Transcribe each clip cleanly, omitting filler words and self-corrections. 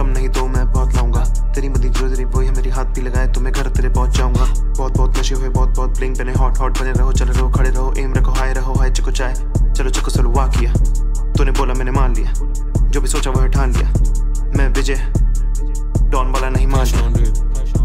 नहीं तो मैं बहुत लाऊंगा। तेरी मदी ज्वेलरी वही है मेरी, हाथ भी लगाए तो मैं घर तेरे पहुंच जाऊंगा। बहुत बहुत नशे हुए, बहुत बहुत ब्लिंग पहने, हॉट हॉट बने रहो, चले रहो, खड़े रहो, एम रखो, हाय रहो, हाय चिको चाय, चलो चिको सलो वाह किया। तूने बोला मैंने मान लिया, जो भी सोचा वह ठान लिया। मैं विजय डॉन वाला नहीं मान लिया।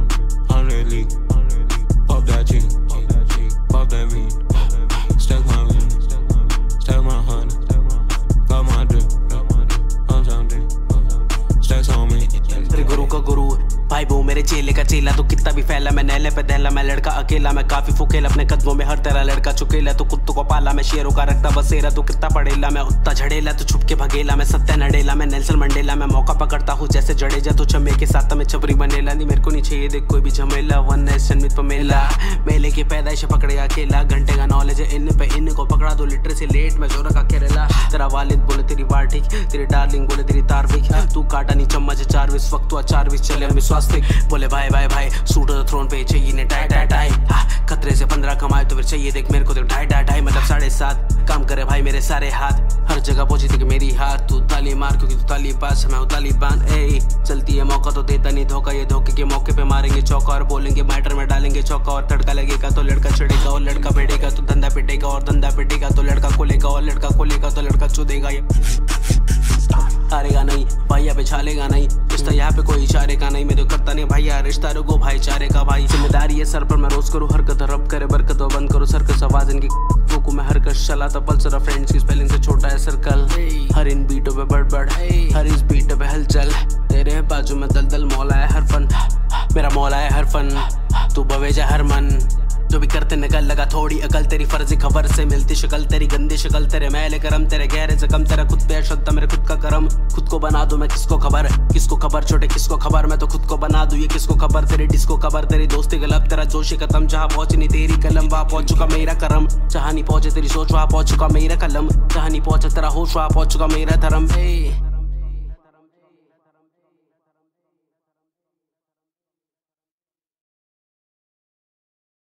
गुरु का गुरु भाई वो मेरे चेले का चेला, तो कितना भी फैला मैं नैले पे दहला, मैं लड़का अकेला, मैं काफी फुकेला, अपने कदमों में हर तरह लड़का चुकेला। तो कुत्तों को पाला मैं शेरों का रखता बसेरा, तो कितना पड़ेला मैं उतना झड़ेला, तो छुप के भगेला मैं सत्या नडेला, मैं नेल्सन मंडेला, मैं मौका पकड़ता हूँ जैसे जडेजा, तो चम्मे के साथ मैं छपरी बनेला। नहीं मेरे को नहीं चाहिए देख कोई भी झमेला, वन नेशन विद पमेला, मेले की पैदाइश पकड़े अकेला, घंटे का नॉलेज है इन पे, इन को पकड़ा दो लिटर से लेट, मैं जोरा का केरला। तेरा वालिद बोले तेरी बार ठीक, तेरी डार्लिंग बोले तेरी तारविक, तू काटा नहीं चम्मच 4 20 वक्त तू 4 20 चले हम स्वास्तिक। बोले भाई भाई भाई सूट द थ्रोन पे चाहिए ने टाई टाई टाई, खतरे से 15 कमाए तो फिर चाहिए देख मेरे को तो ढाई ढाई ढाई, मतलब 7.5 काम करे भाई मेरे सारे हाथ, हर जगह पहुंची थी मेरी हाथ। तू ताली मार क्योंकि तू ताली पास, मैं हूँ तालिबान। ए चलती है मौका तो देता नहीं धोखा, ये धोखे के मौके पे मारेंगे चौका, और बोलेंगे मैटर में डालेंगे चौका, और तड़का लगेगा तो लड़का चढ़ेगा, और लड़का बैठेगा तो धंधा पिटेगा, और धंधा पिटेगा तो लड़का खोलेगा, और लड़का खोलेगा तो लड़का चुदेगा। हारेगा नहीं भैया पे छालेगा नहीं, रिश्ता यहाँ पे कोई इशारे का नहीं, मैं तो करता नहीं भैया रिश्ता रुको भाईचारे का। भाई जिम्मेदारी है सर पर, मैं रोज करूँ हरकत, रब करे बरकत, और बंद करो सर्कस आवाज इनकी को मैं हर कश चलाता पल्सर, फ्रेंड्स की स्पेलिंग से छोटा है सर्कल, हर इन बीटों पे बड़बड़, हर इस बीट पे हलचल, तेरे बाजू में दलदल, मौला है हर फन, मेरा मौला है हर फन, तू बवेजा हर मन, जो भी करते निकल लगा थोड़ी अकल, तेरी फर्जी खबर से मिलती शक्ल, तेरी गंदी शक्ल, तेरे मैले करम, तेरे गहरे से कम, तेरा खुद पे श्रद्धा मेरे खुद का करम, खुद को बना दूं मैं किसको खबर छोटे किसको खबर, मैं तो खुद को बना दूं ये किसको खबर, तेरी डिस्को खबर, तेरी दोस्ती गलब, तेरा जोशी खत्म, जहाँ पहुंचनी तेरी कलम वहाँ पहुंच चुका मेरा करम, जहाँ नहीं पहुंचे तेरी सोच वहाँ पहुंच चुका मेरा कलम, जहाँ नहीं पहुंचा तेरा होश वहाँ पहुंच चुका मेरा धर्म।